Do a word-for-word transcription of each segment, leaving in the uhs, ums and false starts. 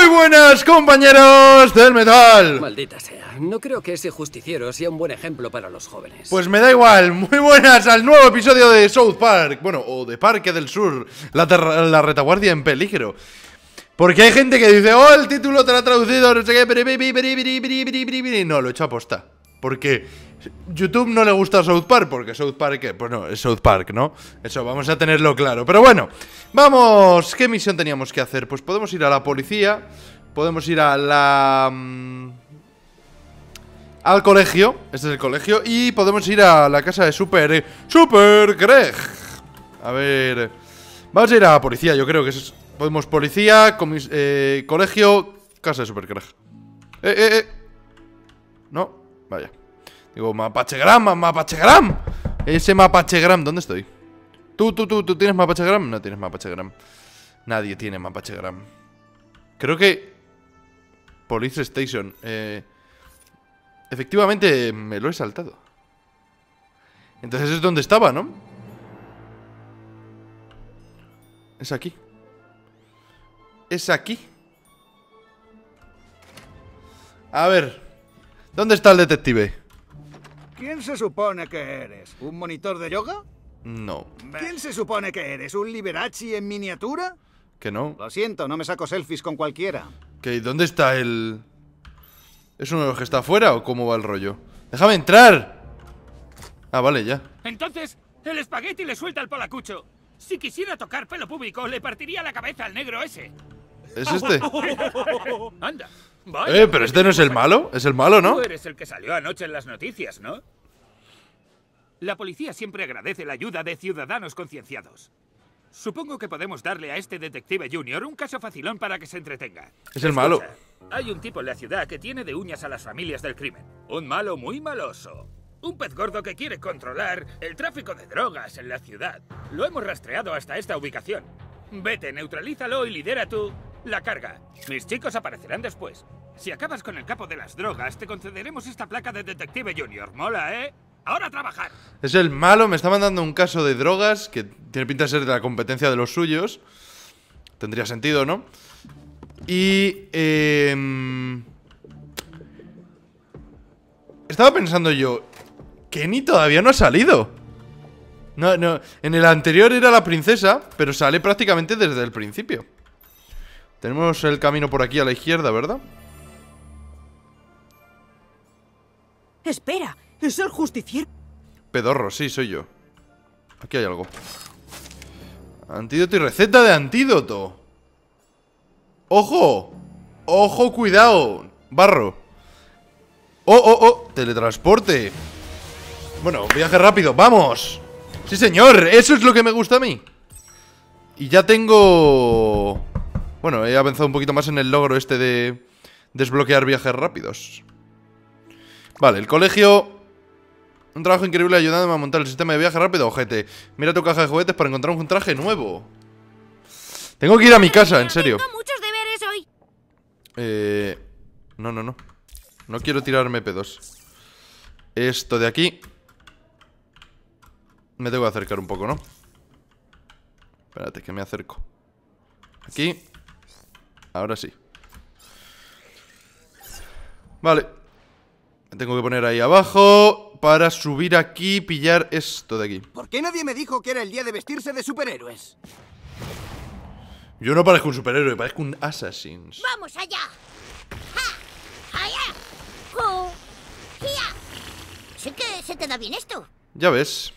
Muy buenas, compañeros del metal. Maldita sea, no creo que ese justiciero sea un buen ejemplo para los jóvenes. Pues me da igual, muy buenas al nuevo episodio de South Park. Bueno, o de Parque del Sur, la, la retaguardia en peligro. Porque hay gente que dice, oh, el título te lo ha traducido, no sé qué. No, lo he hecho a posta. Porque YouTube no le gusta a South Park. Porque South Park, pues no, es South Park, ¿no? Eso, vamos a tenerlo claro. Pero bueno, vamos. ¿Qué misión teníamos que hacer? Pues podemos ir a la policía. Podemos ir a la... Um, al colegio. Este es el colegio. Y podemos ir a la casa de Super... Eh, Super Greg. A ver... Vamos a ir a la policía, yo creo que es... Podemos policía, comis, eh, colegio, casa de Super Greg. Eh, eh, eh. No, vaya. Digo, Mapachegram, Mapachegram. Ese Mapachegram, ¿dónde estoy? ¿Tú, tú, tú, tú tienes Mapachegram? No tienes Mapachegram. Nadie tiene Mapachegram. Creo que... Police Station. Eh, efectivamente, me lo he saltado. Entonces es donde estaba, ¿no? Es aquí. Es aquí. A ver, ¿dónde está el detective? ¿Quién se supone que eres? ¿Un monitor de yoga? No. ¿Quién se supone que eres? ¿Un Liberace en miniatura? Que no. Lo siento, no me saco selfies con cualquiera. ¿Que dónde está el...? ¿Es uno de los que está afuera o cómo va el rollo? ¡Déjame entrar! Ah, vale, ya. Entonces, el espagueti le suelta al polacucho. Si quisiera tocar pelo público, le partiría la cabeza al negro ese. ¿Es este? Anda. Vaya, Eh, pero este no es el malo. Es el malo, ¿no? Tú eres el que salió anoche en las noticias, ¿no? La policía siempre agradece la ayuda de ciudadanos concienciados. Supongo que podemos darle a este detective junior un caso facilón para que se entretenga. Es el malo. Hay un tipo en la ciudad que tiene de uñas a las familias del crimen. Un malo muy maloso. Un pez gordo que quiere controlar el tráfico de drogas en la ciudad. Lo hemos rastreado hasta esta ubicación. Vete, neutralízalo y lidera tú la carga. Mis chicos aparecerán después. Si acabas con el capo de las drogas, te concederemos esta placa de detective junior. Mola, ¿eh? ¡Ahora a trabajar! Es el malo, me está mandando un caso de drogas que tiene pinta de ser de la competencia de los suyos. Tendría sentido, ¿no? Y... Eh, estaba pensando yo, Kenny todavía no ha salido. No, no, en el anterior era la princesa, pero sale prácticamente desde el principio. Tenemos el camino por aquí a la izquierda, ¿verdad? Espera, es el justiciero. Pedorro, sí, soy yo. Aquí hay algo. Antídoto y receta de antídoto. ¡Ojo! ¡Ojo, cuidado! Barro. ¡Oh, oh, oh! Teletransporte. Bueno, viaje rápido, ¡vamos! ¡Sí, señor! Eso es lo que me gusta a mí. Y ya tengo... Bueno, he avanzado un poquito más en el logro este de desbloquear viajes rápidos. Vale, el colegio. Un trabajo increíble ayudándome a montar el sistema de viaje rápido, ojete. Mira tu caja de juguetes para encontrar un traje nuevo. Tengo que ir a mi casa, en serio. Tengo muchos deberes hoy. Eh... No, no, no. No quiero tirarme pedos. Esto de aquí. Me tengo que acercar un poco, ¿no? Espérate, que me acerco. Aquí. Ahora sí. Vale. Me tengo que poner ahí abajo para subir aquí y pillar esto de aquí. ¿Por qué nadie me dijo que era el día de vestirse de superhéroes? Yo no parezco un superhéroe, parezco un Assassin's. ¡Vamos allá! ¡Ja! ¡Allá! ¡Oh! ¡Gia! Sí que se te da bien esto. Ya ves.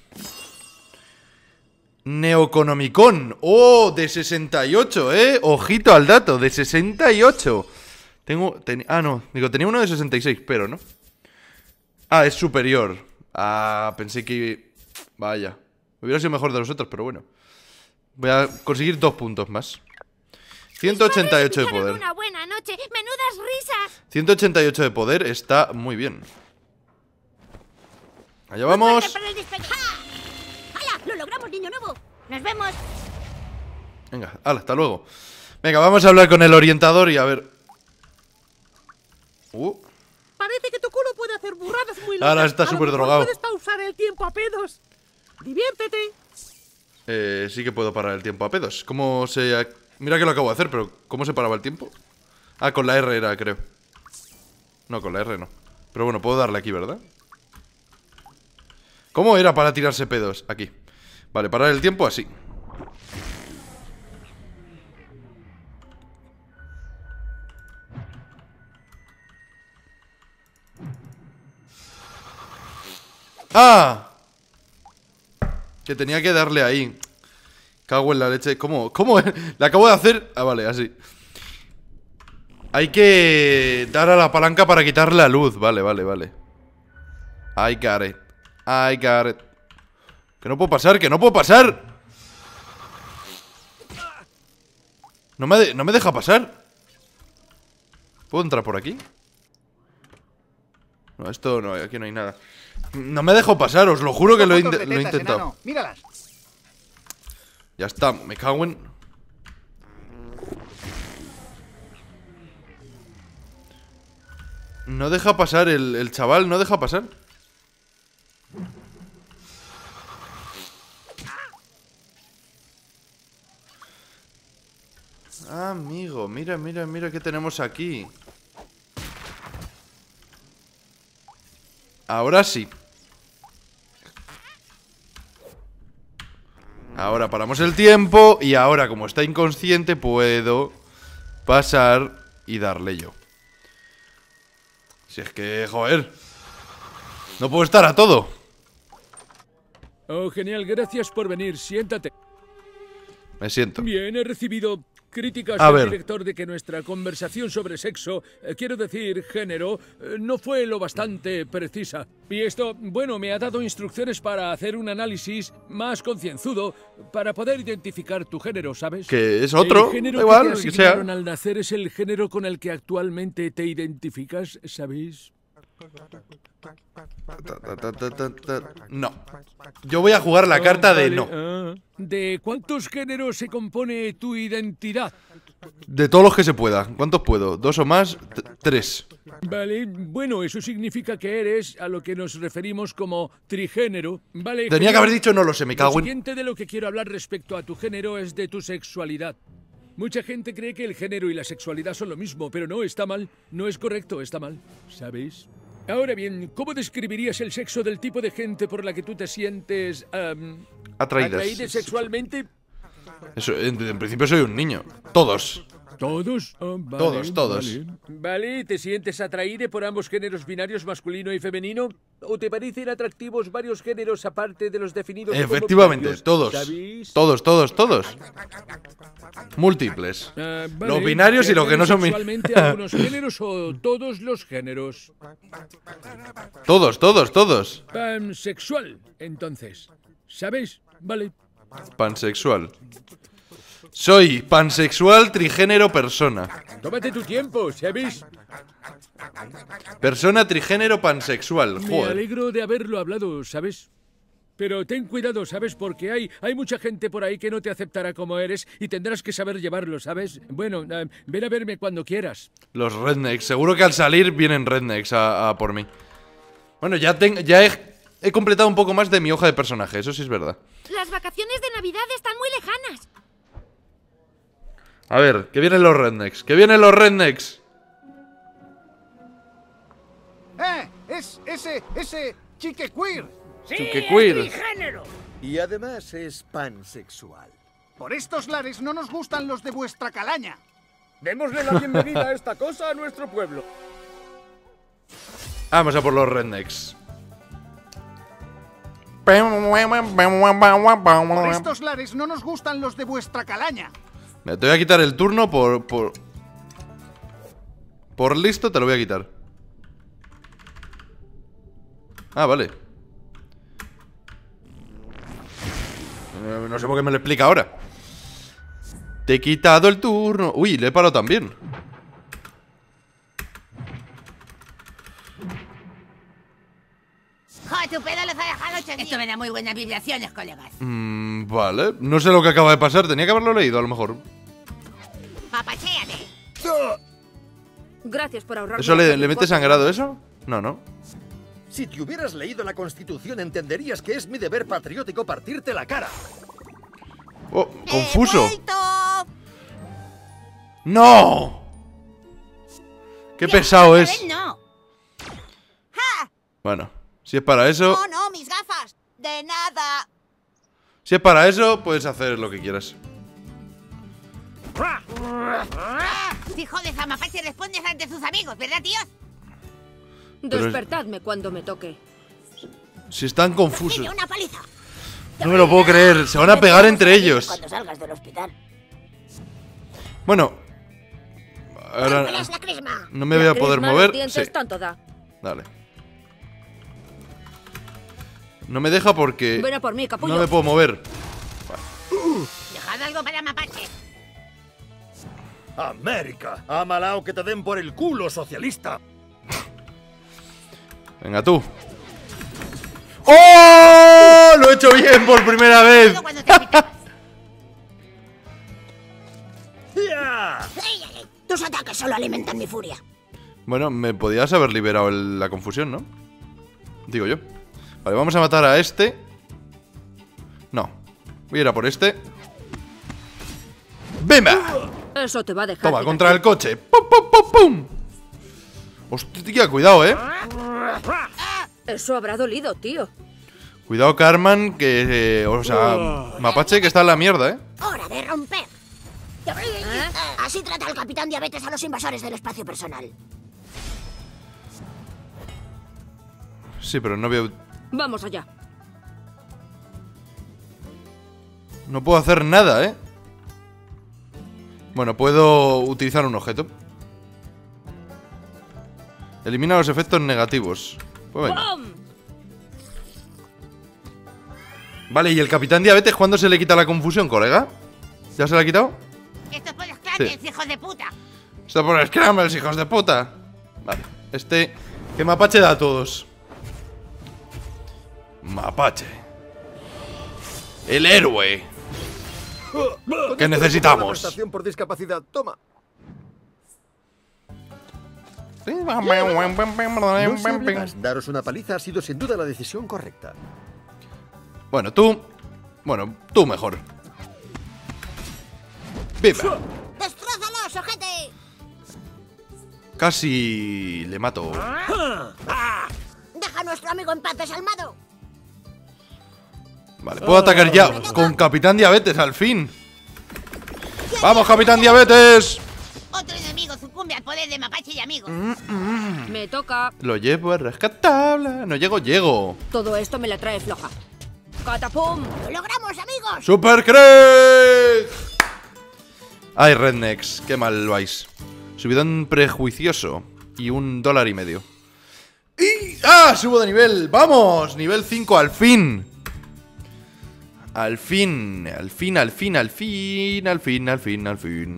Neoconomicon. ¡Oh! De sesenta y ocho, ¿eh? Ojito al dato, de sesenta y ocho. Tengo... Ten, ah, no. Digo, tenía uno de sesenta y seis, pero no. Ah, es superior. Ah, pensé que... Vaya. Hubiera sido mejor de los otros, pero bueno. Voy a conseguir dos puntos más. ciento ochenta y ocho de poder. Una buena noche. Menudas risas. ciento ochenta y ocho de poder está muy bien. Allá vamos. ¡Hala! ¡Lo logramos, niño nuevo! ¡Nos vemos! Venga, hala, hasta luego. Venga, vamos a hablar con el orientador y a ver. Uh. Parece que tu culo puede hacer burradas muy locas. Ahora está súper drogado. Puedes pausar el tiempo a pedos. Diviértete. Eh, sí que puedo parar el tiempo a pedos. ¿Cómo se...? Mira que lo acabo de hacer, pero ¿cómo se paraba el tiempo? Ah, con la R era, creo. No, con la R no. Pero bueno, puedo darle aquí, ¿verdad? ¿Cómo era para tirarse pedos? Aquí. Vale, parar el tiempo así. ¡Ah! Que tenía que darle ahí. Cago en la leche. ¿Cómo? ¿Cómo? Le acabo de hacer... Ah, vale, así. Hay que dar a la palanca para quitar la luz. Vale, vale, vale. I got it. I got it. Que no puedo pasar, que no puedo pasar. No me, de- no me deja pasar. ¿Puedo entrar por aquí? No, esto no, aquí no hay nada. No me dejo pasar, os lo juro que lo he, Fotos inte- de lo he tetas, intentado. enano. Míralas. Ya está, me cago en... No deja pasar el, el chaval, no deja pasar. Ah, amigo, mira, mira, mira qué tenemos aquí. Ahora sí. Ahora paramos el tiempo. Y ahora, como está inconsciente, puedo pasar y darle yo. Si es que, joder, no puedo estar a todo. Oh, genial, gracias por venir, siéntate. Me siento. Bien, he recibido críticas A del ver. director de que nuestra conversación sobre sexo, eh, quiero decir género, eh, no fue lo bastante precisa. Y esto, bueno, me ha dado instrucciones para hacer un análisis más concienzudo para poder identificar tu género, ¿sabes? Que es otro, El género da igual, que te que sea. asignaron al nacer es el género con el que actualmente te identificas, ¿sabéis? Ta, ta, ta, ta, ta, ta. No. Yo voy a jugar la Oh, carta de vale, no. ah. ¿De cuántos géneros se compone tu identidad? De todos los que se pueda. ¿Cuántos puedo? ¿Dos o más? T- Tres. Vale, bueno, eso significa que eres a lo que nos referimos como trigénero. Vale, Tenía que genial. haber dicho no lo sé, me Lo cago en... siguiente de lo que quiero hablar respecto a tu género es de tu sexualidad. Mucha gente cree que el género y la sexualidad son lo mismo, pero no, está mal. No es correcto, está mal. ¿Sabéis? Ahora bien, ¿cómo describirías el sexo del tipo de gente por la que tú te sientes am, Atraídas. atraído sexualmente? Eso, en, en principio soy un niño. Todos. ¿Todos? Ah, vale, Todos, todos. Vale. Vale, ¿te sientes atraído por ambos géneros binarios masculino y femenino? ¿O te parecen atractivos varios géneros aparte de los definidos como Efectivamente, binarios? todos. ¿Sabéis? Todos, todos, todos. Múltiples. Ah, vale. Los binarios y los que no son bin- ¿Sexualmente algunos géneros o todos los géneros? Todos, todos, todos. Pansexual, entonces. ¿Sabéis? Vale. Pansexual. Soy pansexual, trigénero, persona. Tómate tu tiempo, ¿sabéis? Persona, trigénero, pansexual. Me Joder. alegro de haberlo hablado, ¿sabes? Pero ten cuidado, ¿sabes? Porque hay, hay mucha gente por ahí que no te aceptará como eres y tendrás que saber llevarlo, ¿sabes? Bueno, eh, ven a verme cuando quieras. Los rednecks. Seguro que al salir vienen rednecks a, a por mí. Bueno, ya, ten- ya he, he completado un poco más de mi hoja de personaje. Eso sí es verdad. Las vacaciones de Navidad están muy lejanas. A ver, que vienen los rednecks. Que vienen los rednecks. ¡Eh! Es ese, ese chique queer. ¡Sí, Tú, qué es queer. trigénero! Y además es pansexual. Por estos lares no nos gustan los de vuestra calaña. Démosle la bienvenida a esta cosa a nuestro pueblo. Vamos a por los rednecks. Por estos lares no nos gustan los de vuestra calaña. Mira, te voy a quitar el turno por... Por, por listo te lo voy a quitar. Ah, vale. Eh, No sé por qué me lo explica ahora. Te he quitado el turno. Uy, le he parado también. Joder, tu pedo los ha dejado hecho. Esto me da muy buenas vibraciones, colegas. Mm, vale. No sé lo que acaba de pasar. Tenía que haberlo leído, a lo mejor. Papachéate. Gracias por ahorrar. ¿Eso le, le mete sangrado eso? No, no. Si te hubieras leído la Constitución entenderías que es mi deber patriótico partirte la cara. Oh, confuso. ¡He vuelto! ¡No! Qué pesado es. No. ¡Ja! Bueno, si es para eso... No, no, mis gafas. De nada. Si es para eso, puedes hacer lo que quieras. Hijo de Zamapache, respondes ante sus amigos, ¿verdad, tíos? Pero es- Despertadme cuando me toque. Si están confusos. Tiene una paliza. No me lo puedo creer. Se van a pegar entre ellos. Cuando salgas del hospital. Bueno. Ahora Rómpeles la crisma. no me voy a poder Crisma, mover. los dientes, Sí, tanto da. dale. No me deja porque Ven a por mí, capullo. no me puedo mover. Dejad algo para Mapache. América, ámala o que te den por el culo, socialista. Venga tú. ¡Oh! Lo he hecho bien por primera vez. Todo cuando te agitabas. ¡Ya! Ey, ey, ey. Tus ataques solo alimentan mi furia. Bueno, me podías haber liberado el- la confusión, ¿no? Digo yo. Vale, vamos a matar a este. No. Voy a ir a por este. ¡Bimba! Eso te va a dejar. Toma, de contra el coche. ¡Pum, pum, pum, pum! Hostia, cuidado, eh. Eso habrá dolido, tío. Cuidado, Carman, que... eh, o sea, Mapache que está en la mierda, eh. Hora de romper. Así trata el Capitán Diabetes a los invasores del espacio personal. Sí, pero no veo... Vamos allá. No puedo hacer nada, eh. Bueno, puedo utilizar un objeto. Elimina los efectos negativos. Pues venga. ¡Pum! Vale, ¿y el Capitán Diabetes cuándo se le quita la confusión, colega? ¿Ya se la ha quitado? Esto es por los cráneos, Sí. hijos de puta. Está por el Scrambles, hijos de puta. Vale, este... ¿Qué Mapache da a todos? Mapache. El héroe. ¿Qué necesitamos? Prestación por discapacidad, toma. No se hable más. Daros una paliza ha sido sin duda la decisión correcta. Bueno, tú... Bueno, tú mejor. ¡Viva! ¡Destrózalos, ojete! Casi... le mato. Deja a nuestro amigo en paz, desalmado. Vale, puedo atacar ya con Capitán Diabetes, al fin. ¡Vamos, Capitán Diabetes! Otro enemigo sucumbe al poder de Mapache y amigos. Me toca. Lo llevo a rescatarla. No llego, llego. Todo esto me la trae floja. ¡Catapum! ¡Lo logramos, amigos! ¡Super Craig! Ay, Rednecks, qué mal vais. Subidón prejuicioso. Y un dólar y medio. ¡Y! ¡Ah! Subo de nivel. ¡Vamos! Nivel cinco, al fin. Al fin, al fin, al fin, al fin, al fin, al fin, al fin.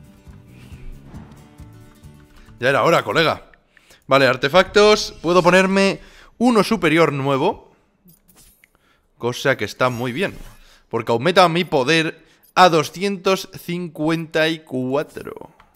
Ya era hora, colega. Vale, artefactos. Puedo ponerme uno superior nuevo. Cosa que está muy bien. Porque aumenta mi poder a doscientos cincuenta y cuatro.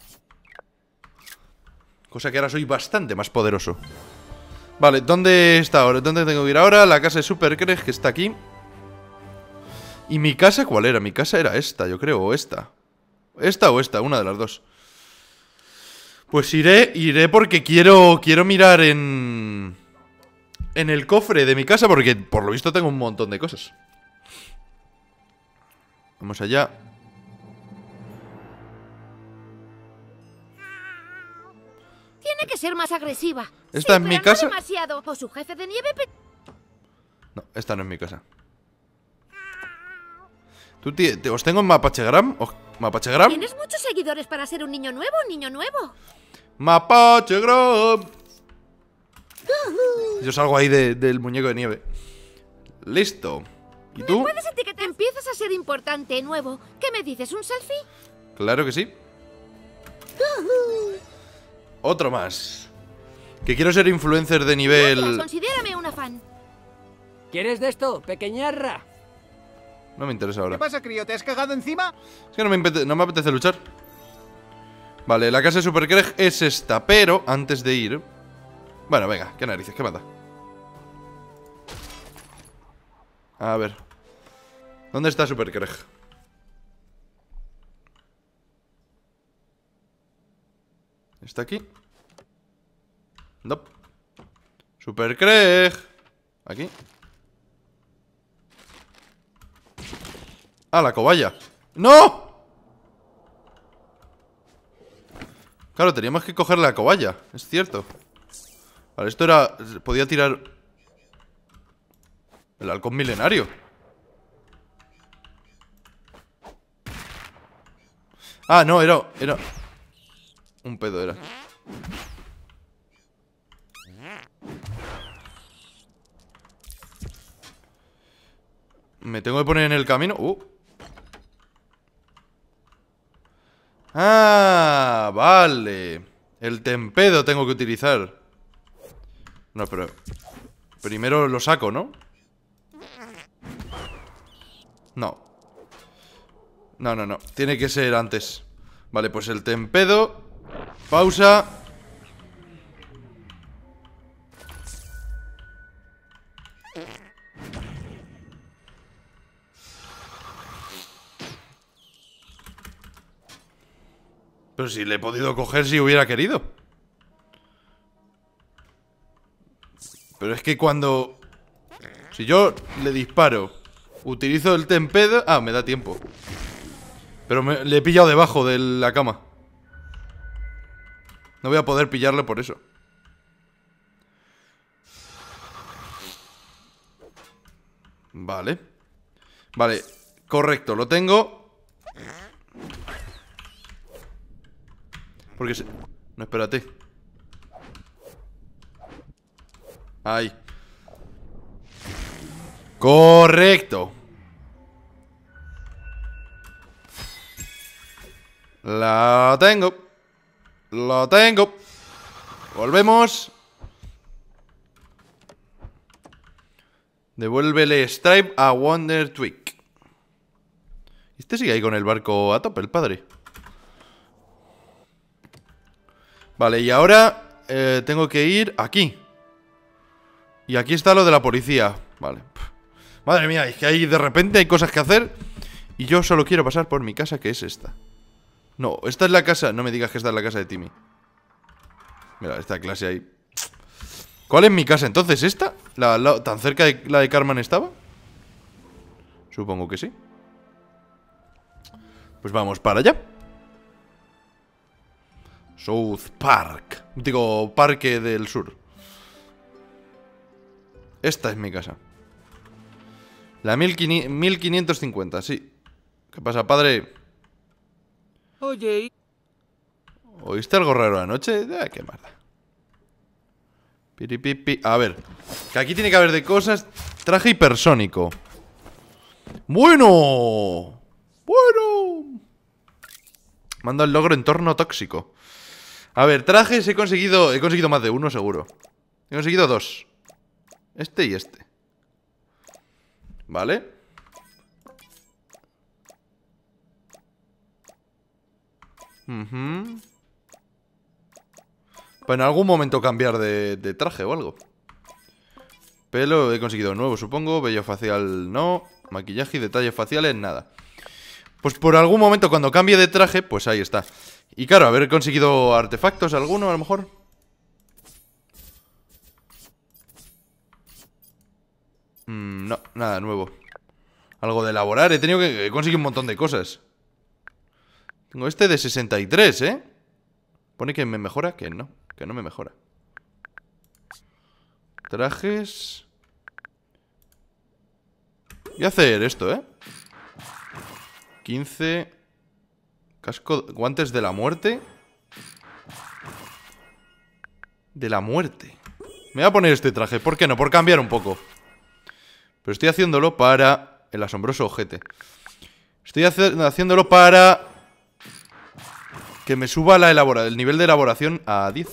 Cosa que ahora soy bastante más poderoso. Vale, ¿dónde está ahora? ¿Dónde tengo que ir ahora? La casa de Super Craig, que está aquí. ¿Y mi casa cuál era? Mi casa era esta, yo creo, o esta. Esta o esta, una de las dos. Pues iré, iré porque quiero, quiero mirar en... En el cofre de mi casa, porque por lo visto tengo un montón de cosas. Vamos allá. Tiene que ser más agresiva. ¿Esta es mi casa? demasiado. O su jefe de nieve... No, esta no es mi casa. ¿Tú te, te- ¿Os tengo en Mapachegram? ¿O- ¿Mapachegram? Tienes muchos seguidores para ser un niño nuevo, niño nuevo. Mapachegram. Yo salgo ahí de- del muñeco de nieve. Listo. ¿Y tú? ¿Puedes etiquetar? Empiezas a ser importante, nuevo. ¿Qué me dices, un selfie? Claro que sí. Otro más. Que quiero ser influencer de nivel... Considérame una fan. ¿Quieres de esto, pequeñarra? No me interesa ahora. ¿Qué pasa, crío? ¿Te has cagado encima? Es que no me, apete- no me apetece luchar. Vale, la casa de Super Craig es esta. Pero antes de ir... Bueno, venga, qué narices, qué mata. A ver. ¿Dónde está Super Craig? ¿Está aquí? No. Super Craig. Aquí. Ah, la cobaya. ¡No! Claro, teníamos que coger la cobaya. Es cierto. Vale, esto era... Podía tirar... El halcón milenario. Ah, no, era... Era... Un pedo era. Me tengo que poner en el camino. Uh. Ah, vale. El tempedo tengo que utilizar. No, pero... Primero lo saco, ¿no? No. No, no, no. Tiene que ser antes. Vale, pues el tempedo. Pausa. Pero si le he podido coger si hubiera querido. Pero es que cuando... Si yo le disparo, utilizo el tempedo... Ah, me da tiempo. Pero me, le he pillado debajo de la cama. No voy a poder pillarle por eso. Vale. Vale, correcto, lo tengo. Porque se... No, espérate. Ahí. Correcto. La tengo. Lo tengo. Volvemos. Devuélvele Stripe a Wonder Twig. Este sigue ahí con el barco a tope, el padre. Vale, y ahora eh, tengo que ir aquí. Y aquí está lo de la policía. Vale. Madre mía, es que ahí de repente hay cosas que hacer. Y yo solo quiero pasar por mi casa, que es esta. No, esta es la casa. No me digas que esta es la casa de Timmy. Mira, esta clase ahí. ¿Cuál es mi casa entonces? ¿Esta? ¿La, la, ¿Tan cerca de la de Cartman estaba? Supongo que sí. Pues vamos para allá. South Park. Digo, Parque del Sur. Esta es mi casa. La mil quinientos cincuenta, sí. ¿Qué pasa, padre? Oye... ¿Oíste algo raro anoche? Ah, qué mierda. Piripipi. A ver, que aquí tiene que haber de cosas. Traje hipersónico. Bueno. Bueno. Manda el logro entorno tóxico. A ver, trajes he conseguido. He conseguido más de uno, seguro. He conseguido dos. Este y este. Vale. Uh-huh. Pues en algún momento cambiar de, de traje o algo. Pelo he conseguido nuevo, supongo. Vello facial no. Maquillaje y detalles faciales nada. Pues por algún momento cuando cambie de traje, pues ahí está. Y claro, haber conseguido artefactos alguno a lo mejor. mm, No, nada nuevo. Algo de elaborar, he tenido que... He conseguido un montón de cosas. Tengo este de sesenta y tres, ¿eh? Pone que me mejora, que no. Que no me mejora. Trajes. Voy a hacer esto, ¿eh? quince. Casco, guantes de la muerte. De la muerte. Me voy a poner este traje, ¿por qué no? Por cambiar un poco. Pero estoy haciéndolo para el asombroso ojete. Estoy hace haciéndolo para que me suba la elabora el nivel de elaboración a diez.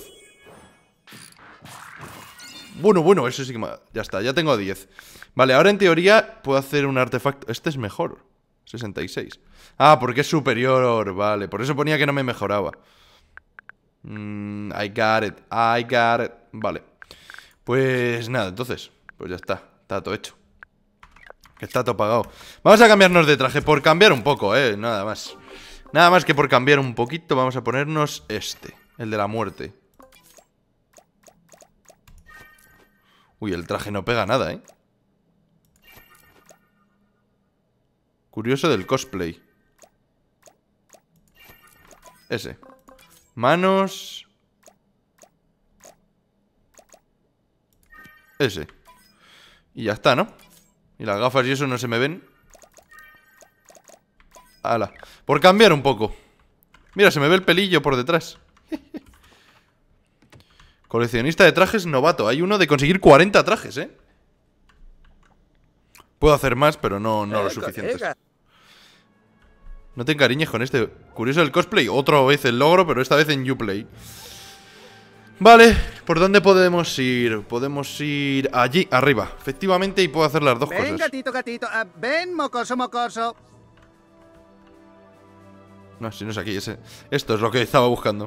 Bueno, bueno, eso sí que me... Ya está, ya tengo diez. Vale, ahora en teoría puedo hacer un artefacto. Este es mejor, sesenta y seis. Ah, porque es superior, vale. Por eso ponía que no me mejoraba. mm, I got it, I got it. Vale. Pues nada, entonces pues ya está, está todo hecho. Que está todo pagado. Vamos a cambiarnos de traje, por cambiar un poco, eh, nada más. Nada más que por cambiar un poquito. Vamos a ponernos este, el de la muerte. Uy, el traje no pega nada, ¿eh? Curioso del cosplay. Ese. Manos. Ese. Y ya está, ¿no? Y las gafas y eso no se me ven. Ala. Por cambiar un poco. Mira, se me ve el pelillo por detrás. Coleccionista de trajes novato. Hay uno de conseguir cuarenta trajes, ¿eh? Puedo hacer más, pero no, no lo suficientes. No te encariñes con este. Curioso el cosplay. Otra vez el logro, pero esta vez en Uplay. Vale, ¿por dónde podemos ir? Podemos ir allí, arriba. Efectivamente, y puedo hacer las dos ven, cosas. Ven, gatito, gatito. Uh, ven, mocoso, mocoso. No, si no es aquí, ese. Esto es lo que estaba buscando.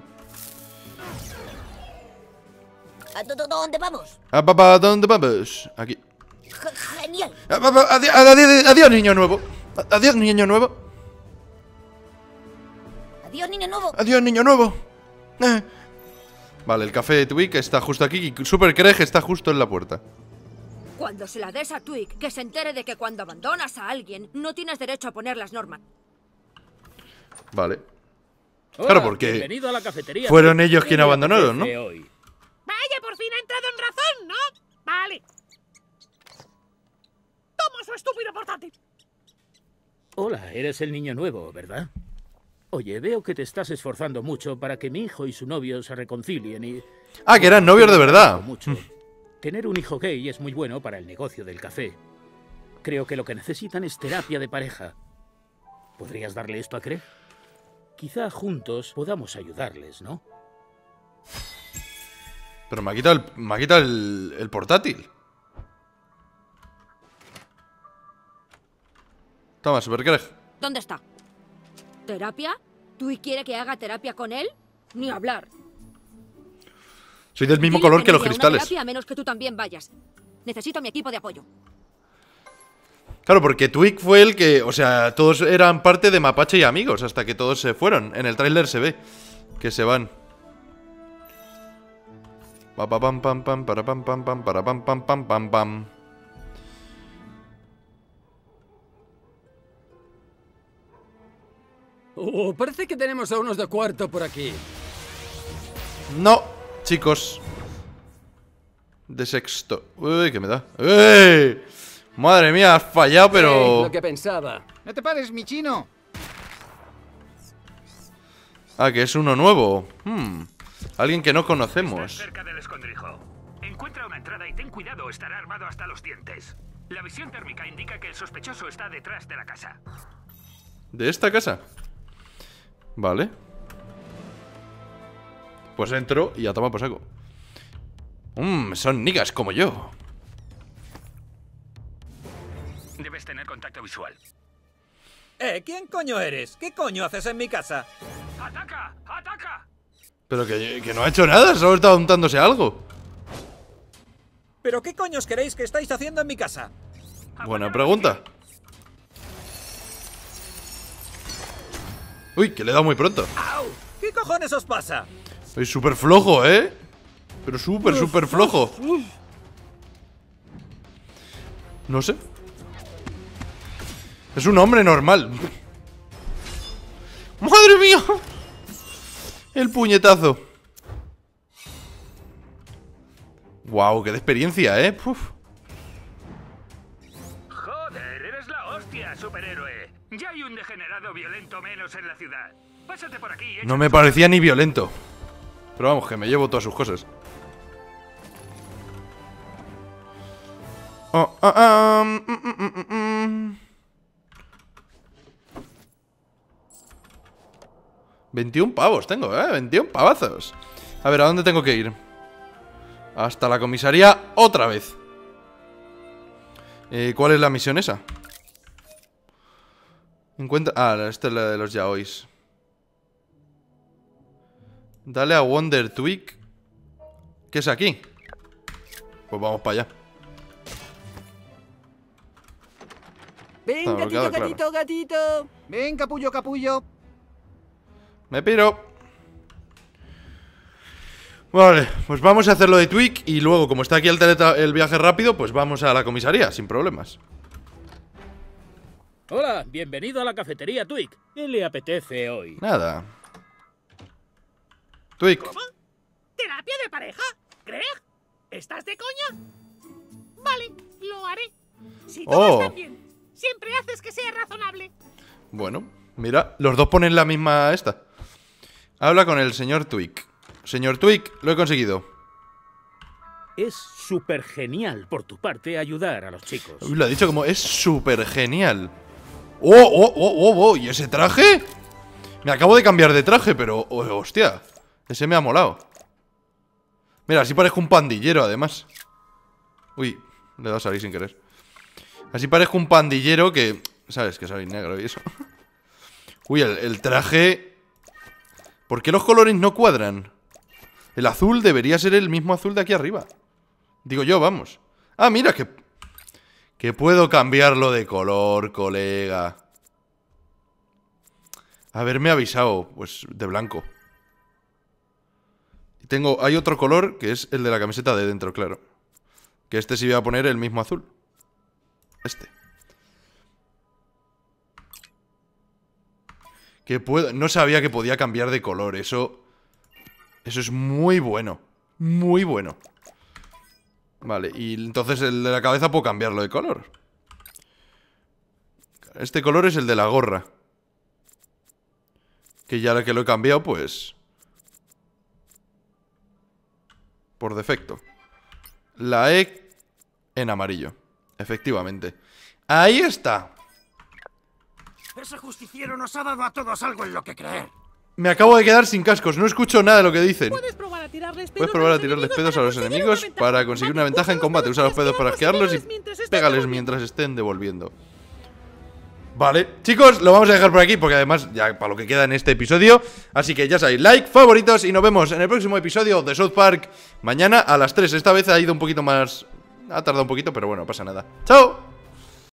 ¿A dónde vamos? ¿A papá, dónde vamos? Aquí. Genial. A papá, adi adi adiós, niño nuevo. Adiós, niño nuevo. Adiós, niño nuevo. Adiós, niño nuevo. Eh. Vale, el café de Twig está justo aquí y Super Craig está justo en la puerta. Cuando se la des a Twig, que se entere de que cuando abandonas a alguien, no tienes derecho a poner las normas. Vale. Hola, Claro, porque bienvenido a la cafetería. fueron ellos ¿Qué quienes le abandonaron, ¿no? apetece hoy? Vaya, por fin ha entrado en razón, ¿no? Vale. Toma su estúpido portátil. Hola, eres el niño nuevo, ¿verdad? Oye, veo que te estás esforzando mucho para que mi hijo y su novio se reconcilien y... Ah, que eran novios de verdad. Mucho. Tener un hijo gay es muy bueno para el negocio del café. Creo que lo que necesitan es terapia de pareja. ¿Podrías darle esto a Craig? Quizá juntos podamos ayudarles, ¿no? Pero me ha quitado el, me ha quitado el, el portátil. Toma, Super Craig. ¿Dónde está? ¿Terapia? ¿Twig quiere que haga terapia con él? Ni hablar. Soy del mismo Dile color que no los iría a una cristales. terapia a menos que tú también vayas. Necesito a mi equipo de apoyo. Claro, porque Twig fue el que... O sea, todos eran parte de Mapache y amigos hasta que todos se fueron. En el tráiler se ve que se van. Pa pa pam pam pam para pam pam pam para pam pam pam pam pam. Oh, parece que tenemos a unos de cuarto por aquí. No, chicos. De sexto. Uy, ¿qué me da? ¡Uy! Madre mía, has fallado, pero... Hey, lo que pensaba. No te pares, mi chino. Ah, que es uno nuevo. Hmm. Alguien que no conocemos. Estás cerca del escondrijo. Encuentra una entrada y ten cuidado, estará armado hasta los dientes. La visión térmica indica que el sospechoso está detrás de la casa. ¿De esta casa? Vale. Pues entro y a tomar por saco. Mmm, son niggas como yo. Debes tener contacto visual. Eh, ¿quién coño eres? ¿Qué coño haces en mi casa? ¡Ataca! ¡Ataca! Pero que, que no ha hecho nada, solo estaba untándose algo. ¿Pero qué coños queréis que estáis haciendo en mi casa? Buena pregunta. Uy, que le he dado muy pronto. ¡Au! ¿Qué cojones os pasa? Soy súper flojo, ¿eh? Pero súper, súper flojo. No sé. Es un hombre normal. ¡Madre mía! El puñetazo. Wow, qué de experiencia, ¿eh? Uf. Joder, eres la hostia, superhéroe. Ya hay un degenerado violento menos en la ciudad. Pásate por aquí. No me parecía ni violento. Pero vamos, que me llevo todas sus cosas. Oh, ah, ah, mm, mm, mm, mm. veintiún pavos tengo, ¿eh? veintiún pavazos. A ver, ¿a dónde tengo que ir? Hasta la comisaría otra vez. eh, ¿Cuál es la misión esa? Encuentra... Ah, esta es la de los yaois. Dale a Wonder Twig. ¿Qué es aquí? Pues vamos para allá. Ven, Está gatito, bloqueado, claro. gatito, gatito. Ven, capullo, capullo. Me piro. Vale, pues vamos a hacer lo de Twig. Y luego, como está aquí el, el viaje rápido, pues vamos a la comisaría, sin problemas. Hola, bienvenido a la cafetería Twig. ¿Qué le apetece hoy? Nada. Twig. ¿Cómo? ¿Terapia de pareja? ¿Greg? ¿Estás de coña? Vale, lo haré. Si todo Oh. está bien, siempre haces que sea razonable. Bueno, mira, los dos ponen la misma esta. Habla con el señor Twig. Señor Twig, lo he conseguido. Es súper genial por tu parte ayudar a los chicos. Uy, lo ha dicho como es súper genial. ¡Oh, oh, oh, oh, oh! ¿Y ese traje? Me acabo de cambiar de traje, pero... oh, hostia, ese me ha molado. Mira, así parezco un pandillero, además. Uy, le he dado a salir sin querer. Así parezco un pandillero que... ¿Sabes? Que soy negro y eso. Uy, el, el traje... ¿Por qué los colores no cuadran? El azul debería ser el mismo azul de aquí arriba. Digo yo, vamos. Ah, mira, que... Que puedo cambiarlo de color, colega. Haberme avisado. Pues de blanco. Y tengo... Hay otro color que es el de la camiseta de dentro, claro. Que este sí voy a poner el mismo azul. Este. Que puedo... No sabía que podía cambiar de color. Eso... Eso es muy bueno. Muy bueno. Vale, y entonces el de la cabeza puedo cambiarlo de color. Este color es el de la gorra. Que ya que lo he cambiado, pues... Por defecto. La E en amarillo. Efectivamente. Ahí está. Ese justiciero nos ha dado a todos algo en lo que creer. Me acabo de quedar sin cascos, no escucho nada de lo que dicen. Puedes probar a tirarles pedos, Puedes probar a tirarles pedos a los enemigos para conseguir una ventaja en combate. Usa los pedos para asquearlos y pégales mientras estén devolviendo. Vale, chicos, lo vamos a dejar por aquí porque además ya para lo que queda en este episodio. Así que ya sabéis, like, favoritos y nos vemos en el próximo episodio de South Park mañana a las tres. Esta vez ha ido un poquito más... Ha tardado un poquito, pero bueno, no pasa nada. ¡Chao!